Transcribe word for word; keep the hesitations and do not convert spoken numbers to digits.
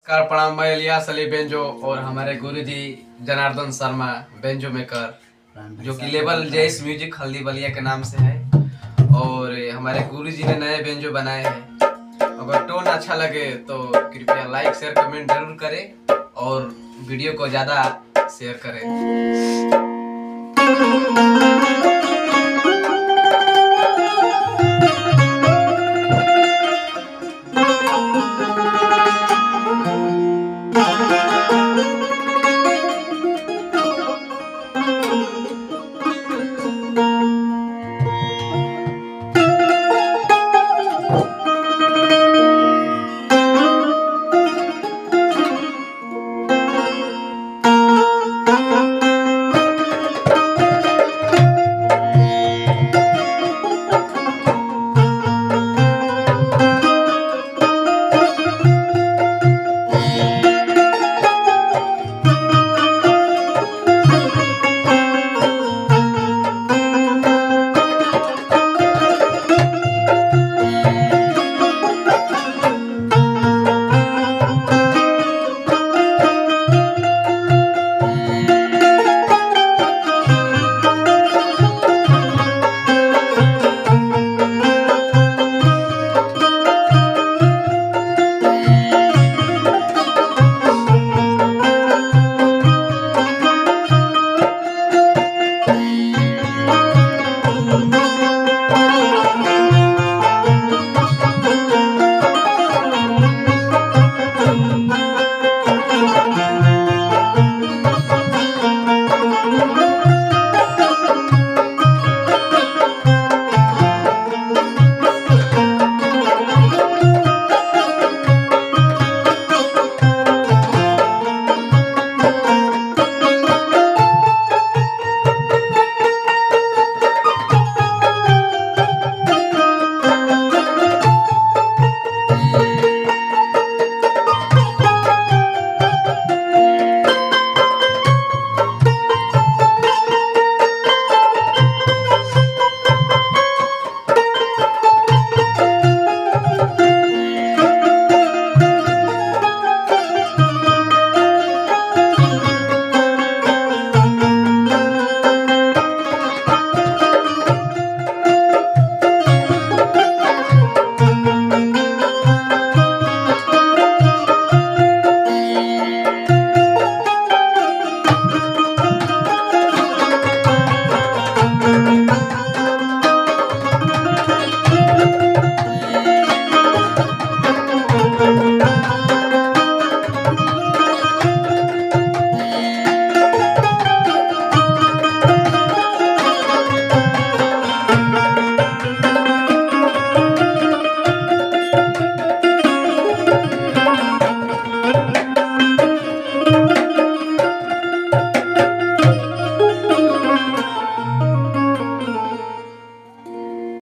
नमस्कार प्रणाम, मैं इलियास अली बेंजो और हमारे गुरुजी जनार्दन शर्मा बेंजो मेकर जो कि लेवल जैस म्यूजिक हल्दी बलिया के नाम से है। और हमारे गुरुजी ने नए बेंजो बनाए हैं। अगर टोन अच्छा लगे तो कृपया लाइक शेयर कमेंट जरूर करें और वीडियो को ज़्यादा शेयर करें।